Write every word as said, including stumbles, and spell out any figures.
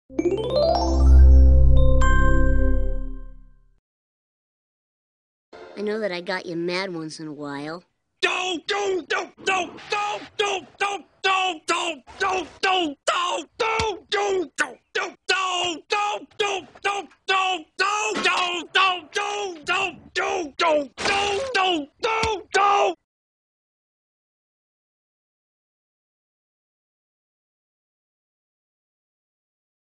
I know that I got you mad once in a while. Don't, don't, don't, don't, don't, don't, don't, don't, don't, don't, don't, don't, don't, don't, don't.